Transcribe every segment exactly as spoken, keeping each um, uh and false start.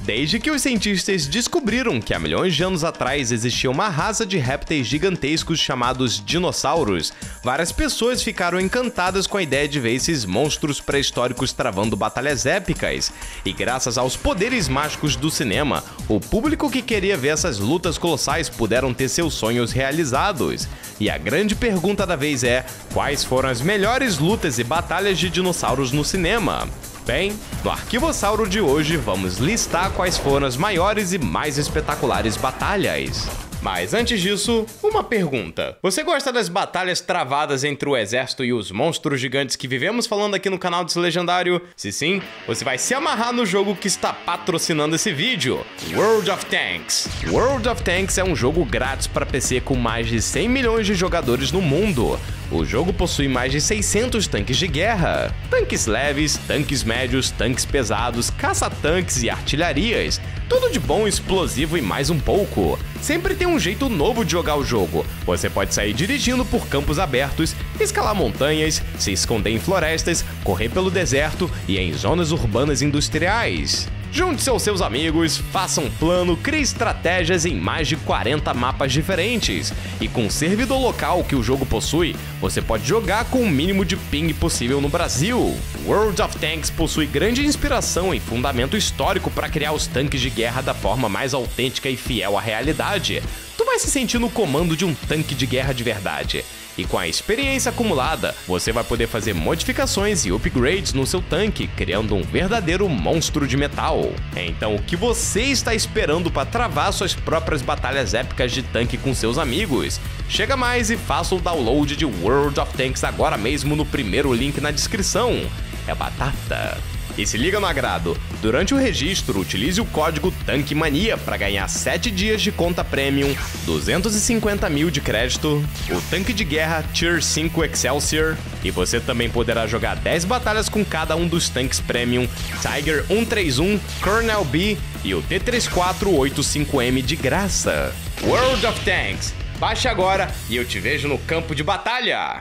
Desde que os cientistas descobriram que há milhões de anos atrás existia uma raça de répteis gigantescos chamados dinossauros, várias pessoas ficaram encantadas com a ideia de ver esses monstros pré-históricos travando batalhas épicas. E graças aos poderes mágicos do cinema, o público que queria ver essas lutas colossais puderam ter seus sonhos realizados. E a grande pergunta da vez é: quais foram as melhores lutas e batalhas de dinossauros no cinema? Bem, no Arquivossauro de hoje vamos listar quais foram as maiores e mais espetaculares batalhas. Mas antes disso, uma pergunta. Você gosta das batalhas travadas entre o exército e os monstros gigantes que vivemos falando aqui no canal desse legendário? Se sim, você vai se amarrar no jogo que está patrocinando esse vídeo, World of Tanks. World of Tanks é um jogo grátis para P C com mais de cem milhões de jogadores no mundo. O jogo possui mais de seiscentos tanques de guerra, tanques leves, tanques médios, tanques pesados, caça-tanques e artilharias. Tudo de bom, explosivo e mais um pouco. Sempre tem um jeito novo de jogar o jogo. Você pode sair dirigindo por campos abertos, escalar montanhas, se esconder em florestas, correr pelo deserto e em zonas urbanas industriais. Junte-se aos seus amigos, faça um plano, crie estratégias em mais de quarenta mapas diferentes. E com o servidor local que o jogo possui, você pode jogar com o mínimo de ping possível no Brasil. World of Tanks possui grande inspiração e fundamento histórico para criar os tanques de guerra da forma mais autêntica e fiel à realidade. Tu vai se sentir no comando de um tanque de guerra de verdade. E com a experiência acumulada, você vai poder fazer modificações e upgrades no seu tanque, criando um verdadeiro monstro de metal. Então o que você está esperando para travar suas próprias batalhas épicas de tanque com seus amigos? Chega mais e faça o download de World of Tanks agora mesmo no primeiro link na descrição. É batata! E se liga no agrado, durante o registro utilize o código TANQUEMANIA para ganhar sete dias de conta premium, duzentos e cinquenta mil de crédito, o tanque de guerra Tier cinco Excelsior, e você também poderá jogar dez batalhas com cada um dos tanques premium Tiger cento e trinta e um, Colonel B e o T trinta e quatro oitenta e cinco M de graça. World of Tanks, baixe agora e eu te vejo no campo de batalha!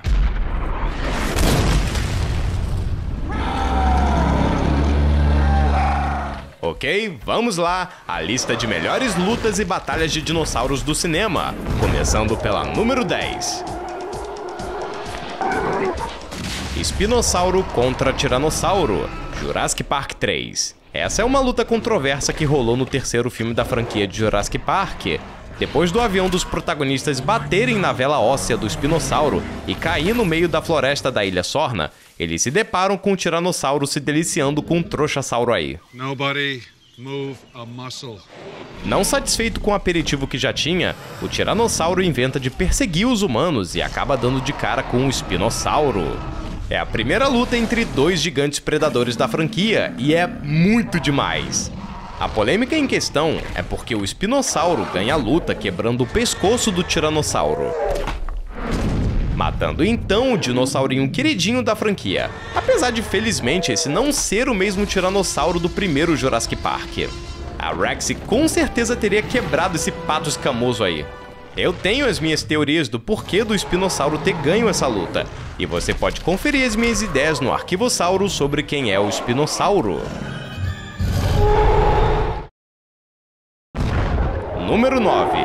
Ok, vamos lá, a lista de melhores lutas e batalhas de dinossauros do cinema, começando pela número dez. Espinossauro contra Tiranossauro, Jurassic Park três. Essa é uma luta controversa que rolou no terceiro filme da franquia de Jurassic Park. Depois do avião dos protagonistas baterem na vela óssea do espinossauro e cair no meio da floresta da Ilha Sorna, eles se deparam com o tiranossauro se deliciando com um trouxassauro aí. Nobody move a muscle. Não satisfeito com o aperitivo que já tinha, o tiranossauro inventa de perseguir os humanos e acaba dando de cara com o espinossauro. É a primeira luta entre dois gigantes predadores da franquia e é muito demais. A polêmica em questão é porque o espinossauro ganha a luta quebrando o pescoço do tiranossauro, matando então o dinossaurinho queridinho da franquia, apesar de felizmente esse não ser o mesmo tiranossauro do primeiro Jurassic Park. A Rex com certeza teria quebrado esse pato escamoso aí. Eu tenho as minhas teorias do porquê do espinossauro ter ganho essa luta, e você pode conferir as minhas ideias no Arquivossauro sobre quem é o espinossauro. Número nove.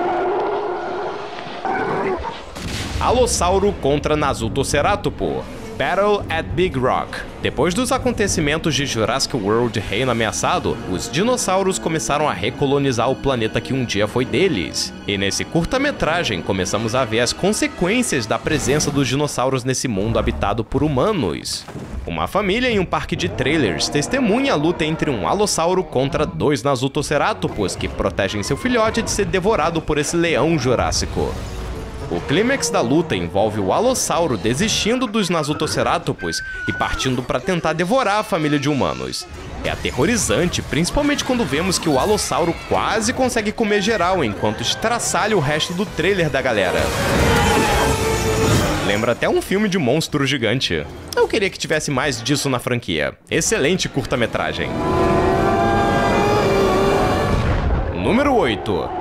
Alossauro contra Nasutaceratopo, Battle at Big Rock. Depois dos acontecimentos de Jurassic World Reino Ameaçado, os dinossauros começaram a recolonizar o planeta que um dia foi deles. E nesse curta-metragem começamos a ver as consequências da presença dos dinossauros nesse mundo habitado por humanos. Uma família em um parque de trailers testemunha a luta entre um alossauro contra dois Nasutaceratopos que protegem seu filhote de ser devorado por esse leão jurássico. O clímax da luta envolve o alossauro desistindo dos Nasutaceratopos e partindo para tentar devorar a família de humanos. É aterrorizante, principalmente quando vemos que o alossauro quase consegue comer geral enquanto estraçalha o resto do trailer da galera. Lembra até um filme de monstro gigante. Eu queria que tivesse mais disso na franquia. Excelente curta-metragem. Número oito.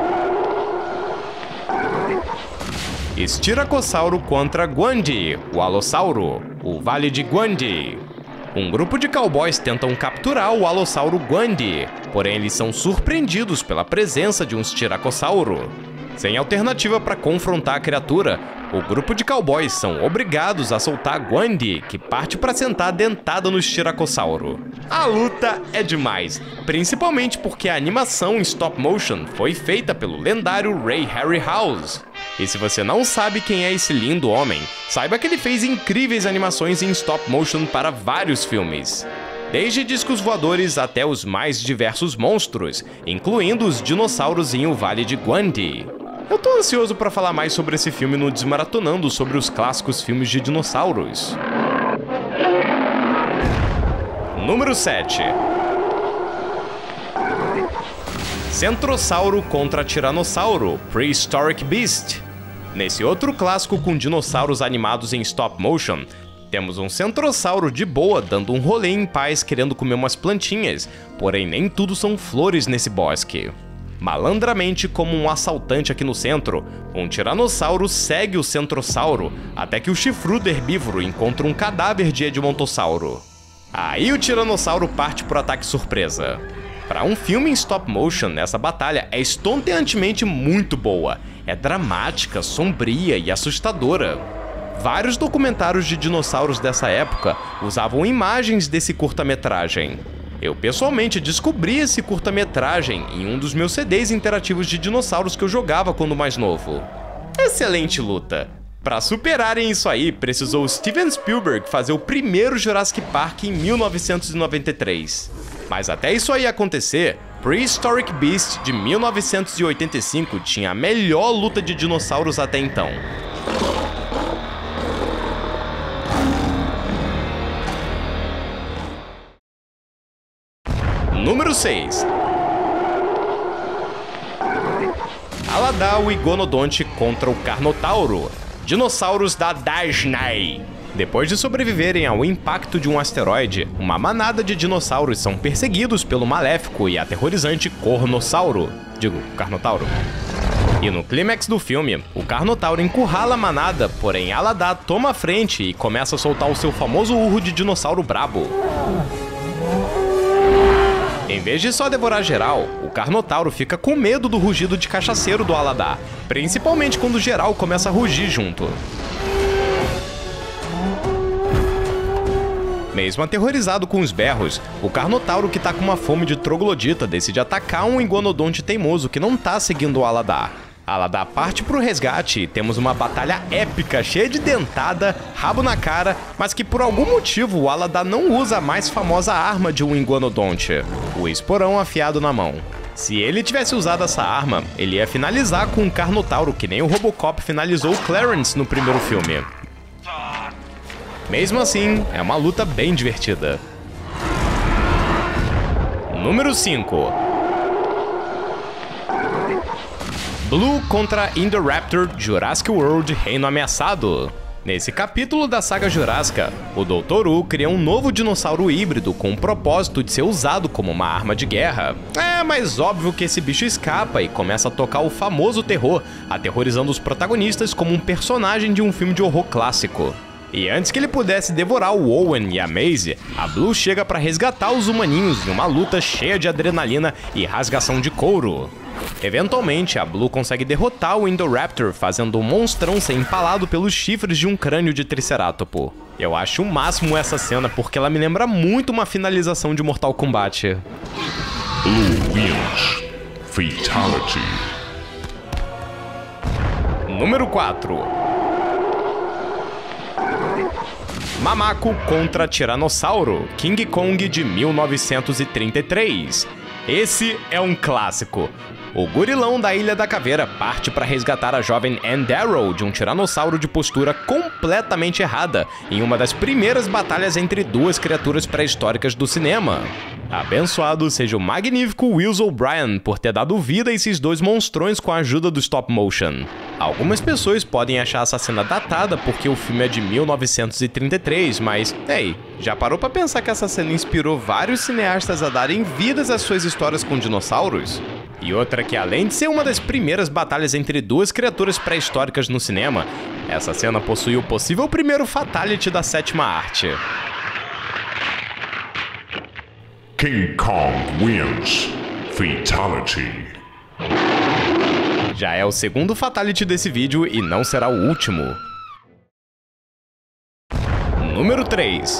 Styracosauro contra Guandi, o alossauro, o Vale de Guandi. Um grupo de cowboys tentam capturar o alossauro Guandi, porém eles são surpreendidos pela presença de um Styracosauro. Sem alternativa para confrontar a criatura, o grupo de cowboys são obrigados a soltar Gwendy, que parte para sentar dentada no Styracosauro. A luta é demais, principalmente porque a animação em stop motion foi feita pelo lendário Ray Harryhausen. E se você não sabe quem é esse lindo homem, saiba que ele fez incríveis animações em stop motion para vários filmes. Desde discos voadores até os mais diversos monstros, incluindo os dinossauros em O Vale de Gwendy. Eu tô ansioso para falar mais sobre esse filme no Desmaratonando sobre os clássicos filmes de dinossauros. Número sete. Centrossauro contra Tiranossauro, Prehistoric Beast. Nesse outro clássico com dinossauros animados em stop motion, temos um centrossauro de boa dando um rolê em paz querendo comer umas plantinhas, porém nem tudo são flores nesse bosque. Malandramente como um assaltante aqui no centro, um tiranossauro segue o centrossauro até que o chifrudo herbívoro encontra um cadáver de Edmontossauro. Aí o tiranossauro parte pro ataque surpresa. Para um filme em stop motion, essa batalha é estonteantemente muito boa, é dramática, sombria e assustadora. Vários documentários de dinossauros dessa época usavam imagens desse curta-metragem. Eu pessoalmente descobri esse curta-metragem em um dos meus C Ds interativos de dinossauros que eu jogava quando mais novo. Excelente luta! Para superarem isso aí, precisou Steven Spielberg fazer o primeiro Jurassic Park em mil novecentos e noventa e três. Mas até isso aí acontecer, Prehistoric Beast de mil novecentos e oitenta e cinco tinha a melhor luta de dinossauros até então. Número seis. Aladar o Iguanodonte contra o Carnotauro, dinossauros da Disney. Depois de sobreviverem ao impacto de um asteroide, uma manada de dinossauros são perseguidos pelo maléfico e aterrorizante Cornossauro, digo, Carnotauro. E no clímax do filme, o Carnotauro encurrala a manada, porém Aladar toma a frente e começa a soltar o seu famoso urro de dinossauro brabo. Em vez de só devorar geral, o Carnotauro fica com medo do rugido de cachaceiro do Aladar, principalmente quando geral começa a rugir junto. Mesmo aterrorizado com os berros, o Carnotauro, que tá com uma fome de troglodita, decide atacar um iguanodonte teimoso que não tá seguindo o Aladar. Aladar parte pro resgate e temos uma batalha épica, cheia de dentada, rabo na cara, mas que por algum motivo o Aladar não usa a mais famosa arma de um iguanodonte, o esporão afiado na mão. Se ele tivesse usado essa arma, ele ia finalizar com um Carnotauro que nem o Robocop finalizou o Clarence no primeiro filme. Mesmo assim, é uma luta bem divertida. Número cinco. Blue contra Indoraptor Jurassic World Reino Ameaçado. Nesse capítulo da saga Jurássica, o doutor Wu cria um novo dinossauro híbrido com o propósito de ser usado como uma arma de guerra. É, mas óbvio que esse bicho escapa e começa a tocar o famoso terror, aterrorizando os protagonistas como um personagem de um filme de horror clássico. E antes que ele pudesse devorar o Owen e a Maisie, a Blue chega para resgatar os humaninhos em uma luta cheia de adrenalina e rasgação de couro. Eventualmente, a Blue consegue derrotar o Indoraptor, fazendo o monstrão ser empalado pelos chifres de um crânio de tricerátopo. Eu acho o máximo essa cena porque ela me lembra muito uma finalização de Mortal Kombat. Blue wins. Fatality. Número quatro. Mammaco contra Tiranossauro, King Kong de mil novecentos e trinta e três. Esse é um clássico. O gorilão da Ilha da Caveira parte para resgatar a jovem Anne Darrow de um tiranossauro de postura completamente errada em uma das primeiras batalhas entre duas criaturas pré-históricas do cinema. Abençoado seja o magnífico Wills O'Brien por ter dado vida a esses dois monstrões com a ajuda do stop motion. Algumas pessoas podem achar essa cena datada porque o filme é de mil novecentos e trinta e três, mas, ei, já parou pra pensar que essa cena inspirou vários cineastas a darem vidas às suas histórias com dinossauros? E outra que, além de ser uma das primeiras batalhas entre duas criaturas pré-históricas no cinema, essa cena possui o possível primeiro fatality da sétima arte. King Kong wins. Fatality. Já é o segundo Fatality desse vídeo e não será o último. Número três.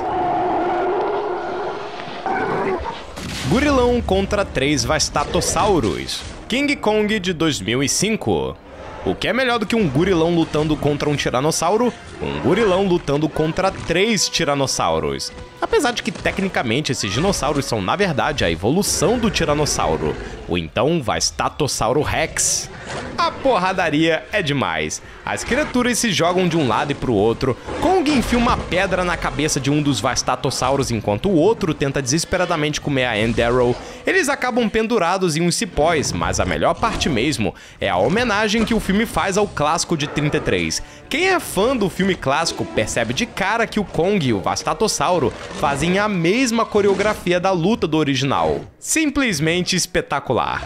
Gorilão contra três Vastatossauros. King Kong de dois mil e cinco. O que é melhor do que um gorilão lutando contra um tiranossauro? Um gorilão lutando contra três tiranossauros. Apesar de que tecnicamente esses dinossauros são na verdade a evolução do tiranossauro, o então Vastatossauro Rex. A porradaria é demais. As criaturas se jogam de um lado e pro outro. Kong enfia uma pedra na cabeça de um dos Vastatossauros enquanto o outro tenta desesperadamente comer a Enderal. Eles acabam pendurados em uns cipós, mas a melhor parte mesmo é a homenagem que o filme faz ao clássico de trinta e três. Quem é fã do filme clássico percebe de cara que o Kong e o Vastatossauro fazem a mesma coreografia da luta do original. Simplesmente espetacular.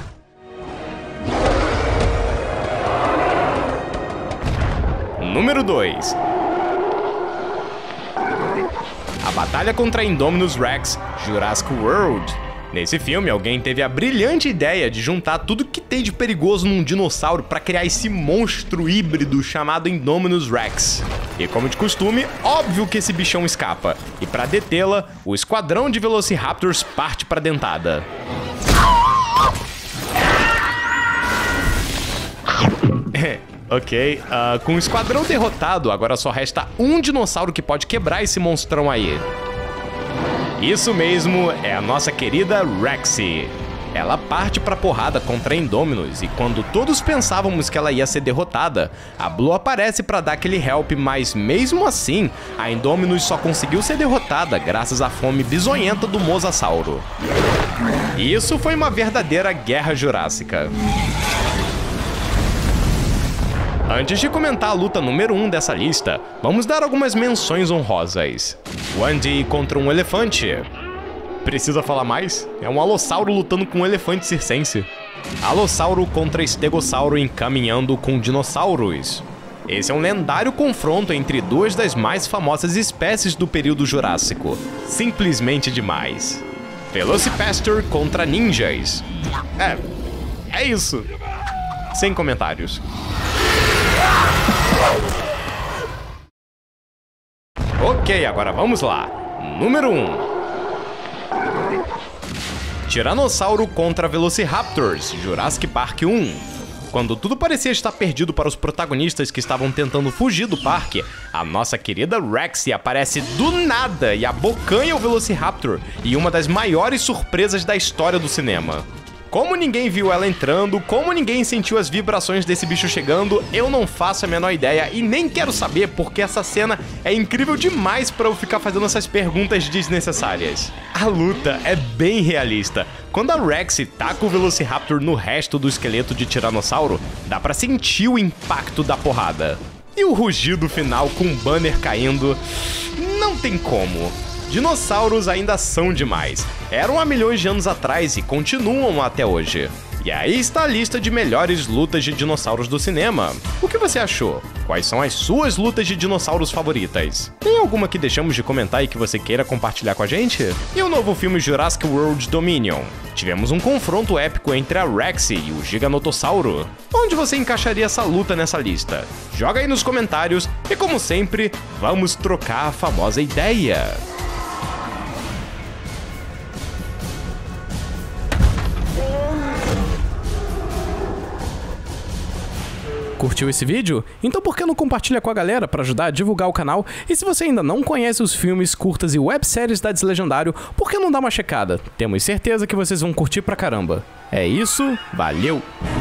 Número dois. A batalha contra Indominus Rex, Jurassic World. Nesse filme, alguém teve a brilhante ideia de juntar tudo que tem de perigoso num dinossauro para criar esse monstro híbrido chamado Indominus Rex. E como de costume, óbvio que esse bichão escapa. E para detê-la, o esquadrão de Velociraptors parte para dentada. Ok, uh, com o esquadrão derrotado, agora só resta um dinossauro que pode quebrar esse monstrão aí. Isso mesmo, é a nossa querida Rexy. Ela parte pra porrada contra a Indominus e quando todos pensávamos que ela ia ser derrotada, a Blue aparece pra dar aquele help, mas mesmo assim, a Indominus só conseguiu ser derrotada graças à fome bizonhenta do Mosasauro. Isso foi uma verdadeira guerra jurássica. Antes de comentar a luta número um dessa lista, vamos dar algumas menções honrosas. Wendy contra um elefante. Precisa falar mais? É um alossauro lutando com um elefante circense. Alossauro contra estegossauro encaminhando com dinossauros. Esse é um lendário confronto entre duas das mais famosas espécies do período Jurássico. Simplesmente demais. Velocipastor contra ninjas. É, é isso. Sem comentários. Ok, agora vamos lá. Número um. Tiranossauro contra Velociraptors, Jurassic Park um. Quando tudo parecia estar perdido para os protagonistas que estavam tentando fugir do parque, a nossa querida Rexy aparece do nada e abocanha o Velociraptor e uma das maiores surpresas da história do cinema. Como ninguém viu ela entrando, como ninguém sentiu as vibrações desse bicho chegando, eu não faço a menor ideia e nem quero saber porque essa cena é incrível demais pra eu ficar fazendo essas perguntas desnecessárias. A luta é bem realista. Quando a Rexy taca o Velociraptor no resto do esqueleto de Tiranossauro, dá pra sentir o impacto da porrada. E o rugido final com o banner caindo, não tem como. Dinossauros ainda são demais. Eram há milhões de anos atrás e continuam até hoje. E aí está a lista de melhores lutas de dinossauros do cinema. O que você achou? Quais são as suas lutas de dinossauros favoritas? Tem alguma que deixamos de comentar e que você queira compartilhar com a gente? E o novo filme Jurassic World Dominion? Tivemos um confronto épico entre a Rexy e o Giganotossauro. Onde você encaixaria essa luta nessa lista? Joga aí nos comentários e, como sempre, vamos trocar a famosa ideia. Curtiu esse vídeo? Então por que não compartilha com a galera para ajudar a divulgar o canal? E se você ainda não conhece os filmes, curtas e webséries da Deslegendário, por que não dar uma checada? Temos certeza que vocês vão curtir pra caramba. É isso, valeu!